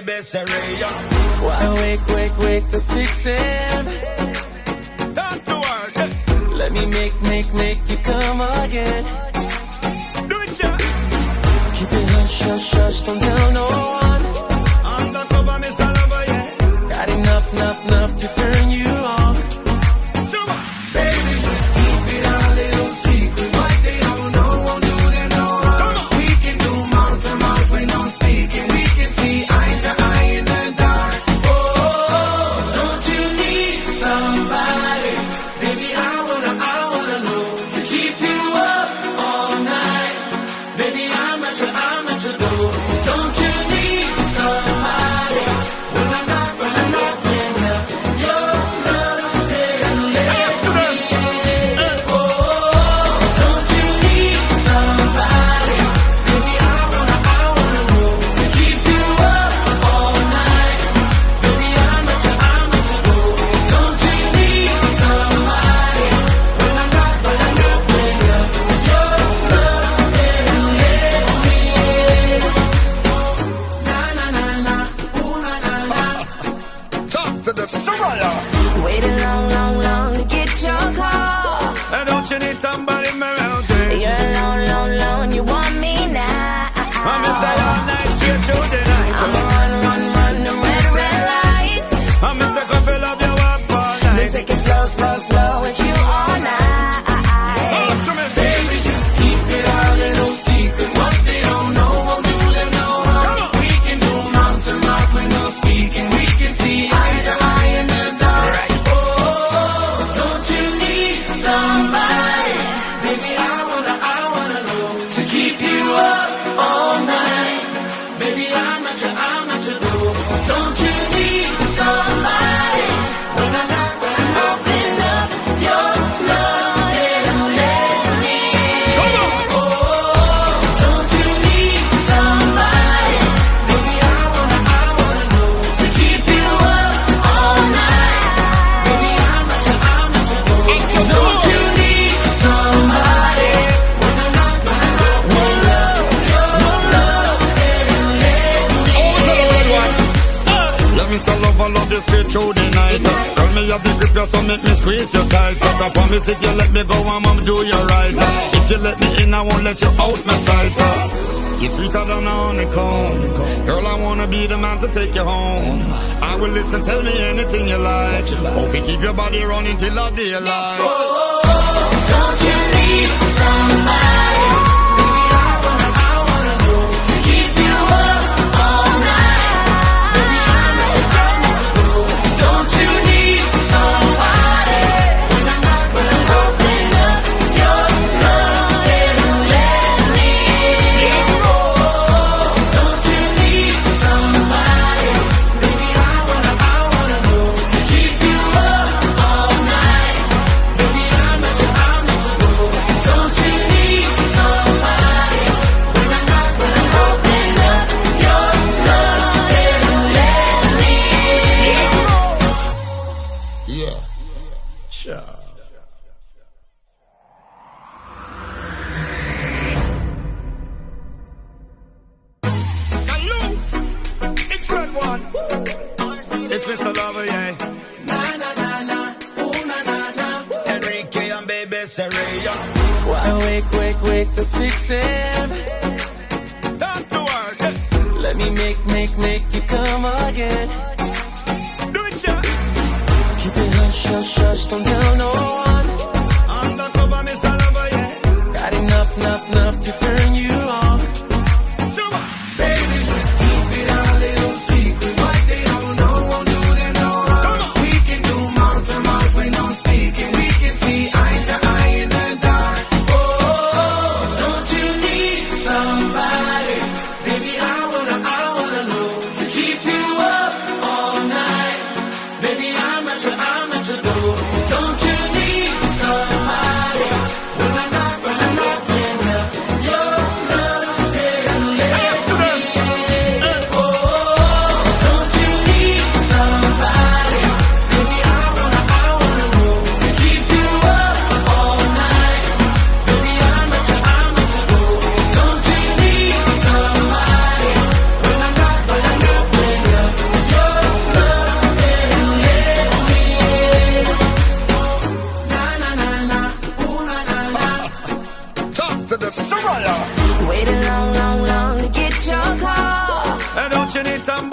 baby, syria. Why wake to 6 a.m. Time to work. Let me make you come again. Do it, yeah. Keep it hush, don't tell no one. Undercover, Mr. Lover, yeah. Got enough to turn you on. Super. Baby, just keep it a little secret. What they don't know won't do them no harm. We can do mouth to mouth when I'm speaking. We can see eye to eye in the dark. Oh, don't you need somebody? Baby, I wanna know to keep you up all night. Baby, I'm at your door. Don't you need somebody? When I'm not your love, yeah. Oh, don't you need somebody? Baby, I wanna know to keep you up all night. Baby, I'm at your door. Don't you need somebody? When I'm not your love, talk to the Syria. Waiting long to get your call. And don't you need somebody around there? You're alone, you want me now. I'm inside all night, straight to the night. I'm run, the red lights. I'm a couple of you up all Then night. take it slow with you all night. Talk to me, baby, just keep it a little secret. What they don't know won't do them no harm. We can do mouth to mouth when no speaking. We can see eye to eye in the dark. Oh, don't you need somebody? Baby, I wanna know to keep you up all night. Baby, I'm at your door. Don't you need somebody? When I'm not, open up your love and let me in. Oh, don't you need somebody? Baby, I wanna know to keep you up all night. Baby, I'm at your door. Don't you need somebody? When I'm not, open up your love and let me in. Love me so love, I love you straight through the night. Call me up the grip, so make me squeeze you tight. Cause I promise if you let me go, I'ma do you right. If you let me in, I won't let you out my sight. You're sweeter than a honeycomb. Girl, I wanna be the man to take you home. I will listen, tell me anything you like. Hope you keep your body running till the daylight. Oh, don't you need somebody? Baby, I wanna know to keep you up all night. Baby, I'm at your door. Don't you need somebody? When I'm not gonna open up your love and let me in. Oh, don't you need somebody? Baby, I wanna know to keep you up all night. Baby, I'm at your door. Don't you need somebody? When I'm not gonna open up your love and let me in. Yeah. Sure. Hello, it's Red One. It's Mr. Lover, yeah. Na na na na, ooh na na na. Enrique and baby Syria. Why wake to 6 a.m. Time to work. Let me make you come again. Do it, yeah. Keep it hush, don't tell no one. Undercover, Mr. Lover, yeah. Got enough to turn you on. Super. Baby, just keep it a little secret. What they don't know won't do them no harm. We can do mouth to mouth when no speaking. We can see eye to eye in the dark. Oh, don't you need somebody? Baby, I wanna know to keep you up all night. Baby, I'm at your door. Don't you need some